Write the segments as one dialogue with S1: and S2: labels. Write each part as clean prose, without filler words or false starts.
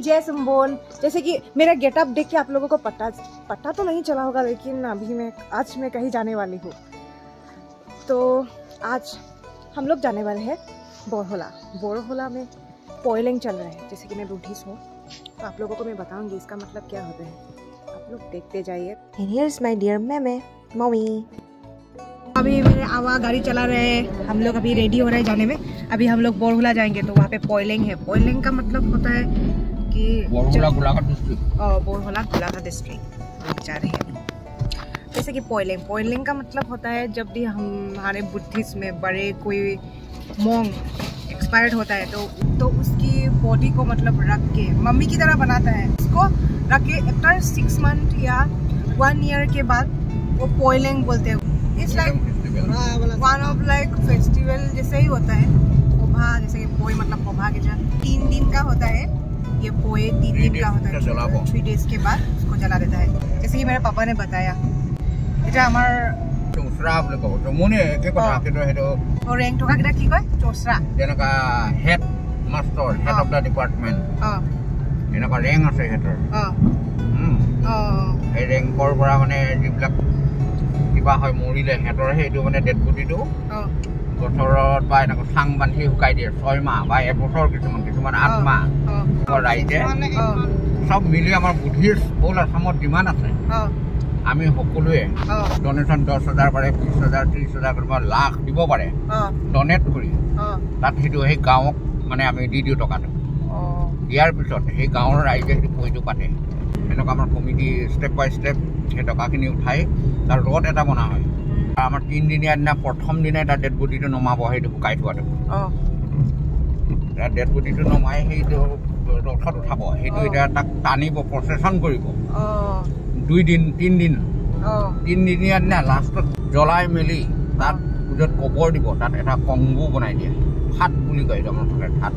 S1: जय संबोन। जैसे कि मेरा गेटअप देख के आप लोगों को पता तो नहीं चला होगा, लेकिन अभी आज मैं कहीं जाने वाली हूँ। तो आज हम लोग जाने वाले हैं बोरहोला में पॉइलिंग चल रहा है। जैसे कि मैं बुद्धिस्ट हूँ, तो आप लोगों को मैं बताऊंगी इसका मतलब क्या होता है। आप लोग देखते जाइए। And here's my dear mummy. अभी मेरे आवा गाड़ी चला रहे हैं, हम लोग अभी रेडी हो रहे हैं जाने में। अभी हम लोग बोरहोला जाएंगे, तो वहाँ पे पॉइलिंग है। पॉइलिंग का मतलब होता है कि बोरहोला गोलाघाट डिस्ट्रिक्ट जा रहे हैं। जैसे कि पॉइलिंग का मतलब होता है जब भी हमारे बुद्धिस्ट में बड़े कोई मोंग एक्सपायर्ड होता है तो उसकी बॉडी को मतलब रख के मम्मी की तरह बनाता है। इसको रख के आफ्टर 6 मंथ या 1 ईयर के बाद वो पॉइलिंग बोलते हैं। It's like one of like festival जैसे ही होता है। पोभा, जैसे कि पोई मतलब पोभा के 3 दिन का होता है। ये पोए 3 दिन का होता है। 3 डेज के बाद उसको जला देता है। जैसे कि मेरे पापा ने बताया, এটা আমাৰ চোচৰা বুলি কব। তো মনে একে কথা কিন্তু হেটো ৰেংক থকা কিটা কি কয় চোচৰা, যেনেকা head master, head of the department. এনেকা ৰেংক আছে হেতৰ। এই ৰেংকৰ পৰা মানে যিবিলাক কিবা হয় মৰিলে হেতৰ হেটো মানে ডেড বডিটো বছৰত বা এনেকা চাং বান্ধি শুকাই দিয়ে 6 মাহ বা 1 বছৰ, কিছুমান 8 মাহ ৰাইজে সব মিলি আমাৰ বুদ্ধিষ্ট হ'ল আসামত যিমান আছে আমি সকলোৱে ডনেশ্যন 10,000 পাৰে, 20,000, 30,000 কোনোবা লাখ দিব পাৰে ডনেট কৰি। তাত সেইটো সেই গাঁৱক মানে আমি দি দিওঁ টকাটো। দিয়াৰ পিছত সেই গাঁৱৰ ৰাইজে সেইটো পইটো পাতে। এনেকুৱা আমাৰ কমিটি ষ্টেপ বাই ষ্টেপ সেই টকাখিনি উঠাই তাৰ ৰদ এটা বনা হয়। আমাৰ 3 দিনীয়া দিনা প্ৰথম দিনাই তাৰ ডেড বডিটো নমাব, সেইটো শুকাই থোৱাটো। তাৰ ডেড বডিটো নমাই সেইটো ৰথত উঠাব। সেইটো এতিয়া তাক টানিব, প্ৰচেছন কৰিব 2 দিন 3 দিন। 3 দিনীয়া দিনা লাষ্টত জ্বলাই মেলি তাত পূজাত কবৰ দিব। তাত এটা কংগু বনাই দিয়ে, হাত বুলি কয় আমাৰ ফালে হাত।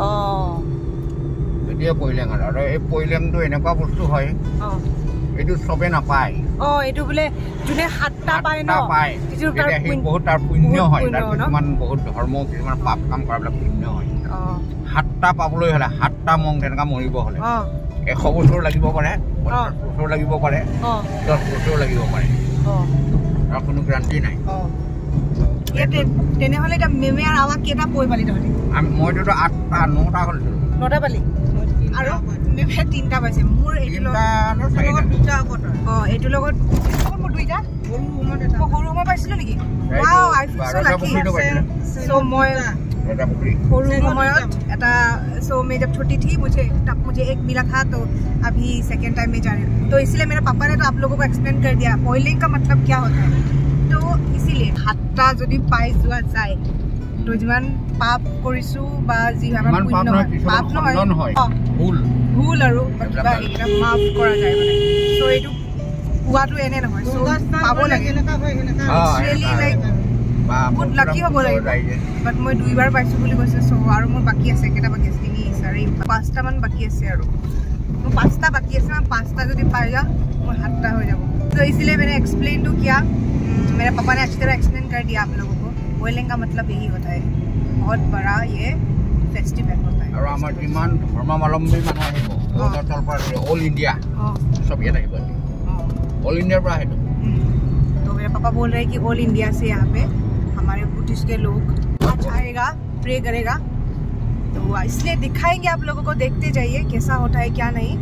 S1: এতিয়া পইলেং আৰু এই পইলেংটো এনেকুৱা বস্তু হয় এইটো চবে নাপায়। এইটো বোলে যোনে 7টা পায় ন, বহুত তাৰ পুণ্য হয়। তাৰ কিছুমান বহুত ধৰ্ম, কিছুমান পাপ কাম কৰাবিলাক পুণ্য হয়। 7টা পাবলৈ হ'লে 7টা মং তেনেকুৱা মৰিব হ'লে 100 বছৰ লাগিব পাৰে, 50 বছৰ লাগিব পাৰে, 10 বছৰ লাগিব পাৰে। তাৰ কোনো গ্যাৰাণ্টি নাই। তেনেহ'লে এতিয়া মেমে আৰু আৱা কেইটা পই পালি তহঁতি? মইতো 8টা 9টা কৰিছিলোঁ। 9টা পালি আৰু মেমে 3টা পাইছে। মোৰ এইটো লগত 2টা ফটো। এইটো লগত মোৰ 2টা সৰু মই পাইছিলোঁ নেকি? Wow, I feel so lucky. So মই सो मैं जब छोटी थी तब मुझे एक मिला था, तो अभी सेकेंड टाइम में जा रही हूँ। तो इसलिए मेरे पापा ने तो आप लोगों को एक्सप्लेन कर दिया पॉइलिंग का मतलब क्या होता है। तो इसीलिए 7টা যদি পাই যোৱা যায় তো যিমান পাপ কৰিছো বা যি আমাৰ পুণ্য পাপ নহয়, ভুল আৰু কিবা এটা মাফ কৰা যায় মানে। সো এইটো পোৱাটো এনে নহয়, সো পাব লাগে। ৰিয়েলি লাইক বহুত লাকি হ'ব লাগিব। বাট মই 2বাৰ পাইছোঁ বুলি কৈছে। চ' আৰু মোৰ বাকী আছে, কেইটা বাকী আছে? 3, 4, 5টামান বাকী আছে। আৰু মোৰ 5টা বাকী আছে। मैं 5টা যদি পাই যাওঁ মোৰ 7টা हो যাব। तो इसलिए मैंने एक्सप्लेन तो किया, मेरे पापा ने अच्छी तरह एक्सप्लेन कर दिया आप लोगों को। पॉइलिंग का मतलब यही होता है, बहुत बड़ा ये फेस्टिवल होता है। और हमारे जिमान धर्मावलंबी मानव আহিব অৰুণাচল প্ৰদেশ, অল ইন্ডিয়া सब ইয়াত আহিব। ऑल इंडिया पर है। तो मेरे पापा बोल रहे हैं कि ऑल इंडिया से यहाँ पे हमारे बुद्धिस्ट के लोग आएगा, प्रे करेगा। तो इसलिए दिखाएंगे आप लोगों को, देखते जाइए कैसा होता है क्या नहीं।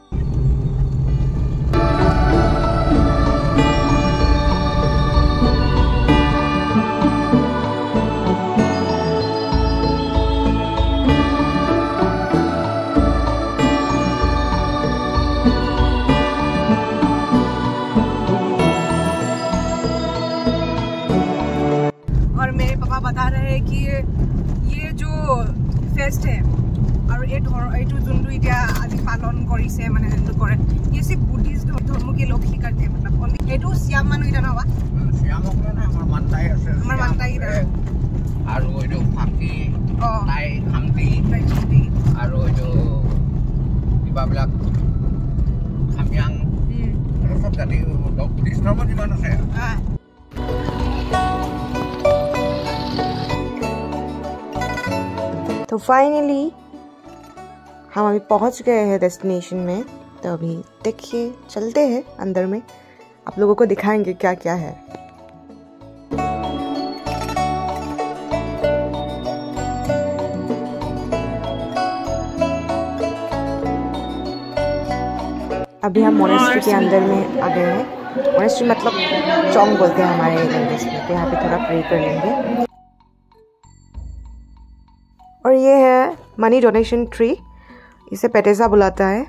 S1: और मेरे पापा बता रहे हैं कि ये जो फेस्ट है और এইটো যোনটো এতিয়া আজি পালন কৰিছে মানে যোনটো কৰে, ये सिर्फ बुद्धिस्ट धर्म के लोग ही करते हैं। मतलब এইটো শ্যাম মানুহ এটা নবা শ্যামক না আমাৰ মানতাই আছে, আমাৰ মানতাই আৰু এইটো ফাকি তাই খামতি আৰু এইটো কিবাবিলাক খামিয়াং সব জাতি বুদ্ধিষ্ট ধৰ্ম যিমান আছে। तो फाइनली हम अभी पहुंच गए हैं डेस्टिनेशन में, तो अभी देखिए चलते हैं अंदर में, आप लोगों को दिखाएंगे क्या क्या है। अभी हम मोनेस्ट्री के अंदर में आ गए हैं। मोनेस्ट्री मतलब चौंग बोलते हैं हमारे लैंग्वेज में, तो यहाँ पे थोड़ा प्रे कर लेंगे। और ये है मनी डोनेशन ट्री, इसे पेटेसा बुलाता है,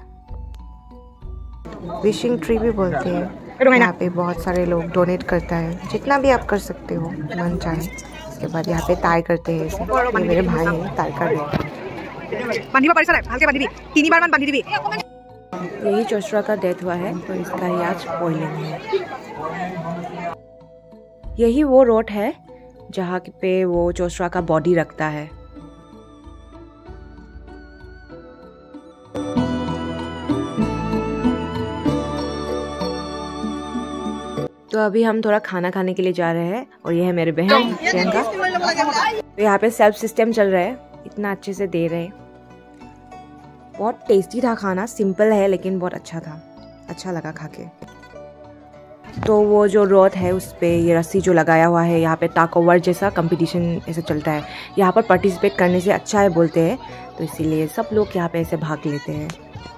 S1: विशिंग ट्री भी बोलते हैं। यहाँ पे बहुत सारे लोग डोनेट करता है, जितना भी आप कर सकते हो मन चाहे। इसके बाद यहाँ पे ताई करते हैं इसे। ये मेरे भाई हैं, ताई कर रहे हैं। यही चोसरा का डेथ हुआ है, तो इसका ही आज बॉइलिंग है। यही वो रोड है जहाँ पे वो चोसरा का बॉडी रखता है। तो अभी हम थोड़ा खाना खाने के लिए जा रहे हैं, और ये है मेरे बहन प्रियंका। तो यहाँ पे सेल्फ सिस्टम चल रहा है, इतना अच्छे से दे रहे हैं। बहुत टेस्टी था खाना, सिंपल है लेकिन बहुत अच्छा था, अच्छा लगा खा के। तो वो जो रॉड है उस पे ये रस्सी जो लगाया हुआ है, यहाँ पे टाक ओवर जैसा कंपटीशन ऐसे चलता है। यहाँ पर पार्टिसिपेट करने से अच्छा है बोलते हैं, तो इसीलिए सब लोग यहाँ पे ऐसे भाग लेते हैं।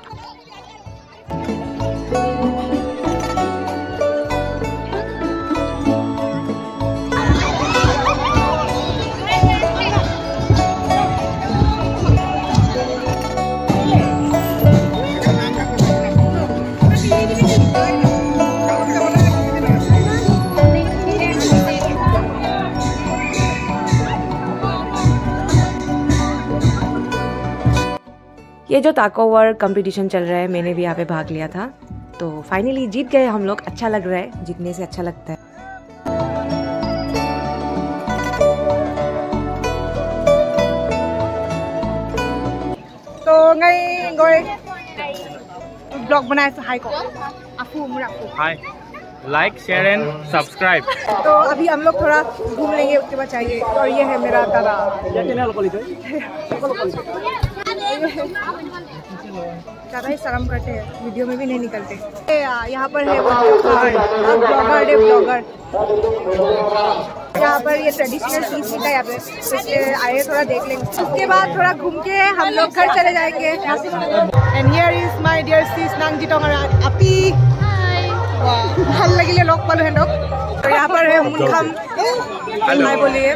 S1: ये जो टाक ओवर कंपटीशन चल रहा है, मैंने भी यहाँ पे भाग लिया था, तो फाइनली जीत गए हम लोग। अच्छा लग रहा है, जीतने से अच्छा लगता है। तो ब्लॉग बनाया हाय को hi,
S2: like share and subscribe.
S1: तो अभी हम लोग थोड़ा घूम लेंगे, उसके बाद चाहिए। और ये है मेरा दादा, ज़्यादा ही शर्म करते हैं, वीडियो में भी नहीं निकलते। यहाँ पर है वो ब्लॉगर है, ब्लॉगर। यहाँ पर ये ट्रेडिशनल चीज मिलता है यहाँ पे, इसलिए आए थोड़ा देख लेंगे। उसके बाद थोड़ा घूम के हम लोग घर चले जाएंगे। And here is my dear sis Nangjitong आपी, ভাল লাগিলে লগ পালো হেনক। तो यहाँ पर है मुनखाम, मैं बोलिए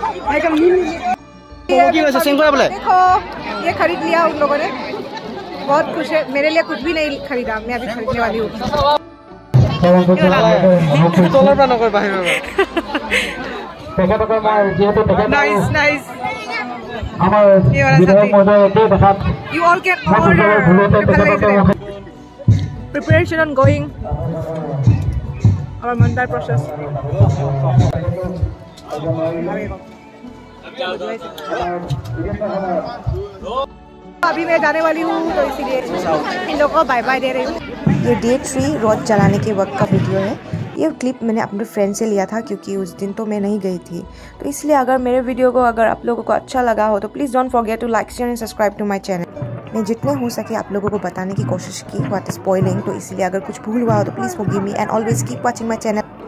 S1: देखो ये खरीद लिया उन लोगों ने, बहुत खुश है। मेरे लिए कुछ भी नहीं खरीदा, मैं अभी खरीदने वाली हूँ। नाइस नाइस, ये वाला साथी। You all can order. Preparation ongoing. Our mandar process. अभी मैं जाने वाली हूँ, तो इसीलिए इन लोगों को बाय बाय दे रही हूँ। ये डे 3 रोड चलाने के वक्त का वीडियो है। ये क्लिप मैंने अपने फ्रेंड से लिया था, क्योंकि उस दिन तो मैं नहीं गई थी। तो इसलिए अगर मेरे वीडियो को अगर आप लोगों को अच्छा लगा हो, तो please don't forget to like share and subscribe to my channel. मैं जितने हो सके आप लोगों को बताने की कोशिश की, व्हाट इज स्पॉइलिंग, तो इसलिए अगर कुछ भूल हुआ हो तो please forgive me and always keep watching my channel.